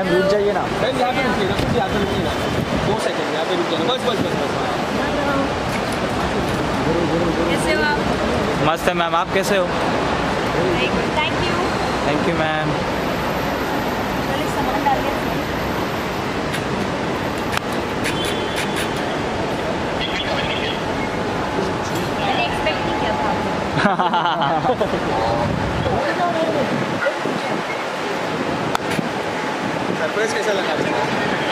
Ma'am रुक जाइए ना। मैम यहाँ पे रुकिए ना, कुछ यहाँ पे रुकिए ना, 2 सेकंड यहाँ पे रुकिए ना, बस बस बस बस। कैसे हो आप? मस्त है मैम, आप कैसे हो? Thank you. Thank you ma'am. चलिए सामान डाल दिया। मैंने एक्सपेक्ट नहीं किया था। सरप्राइज कैसा लगा?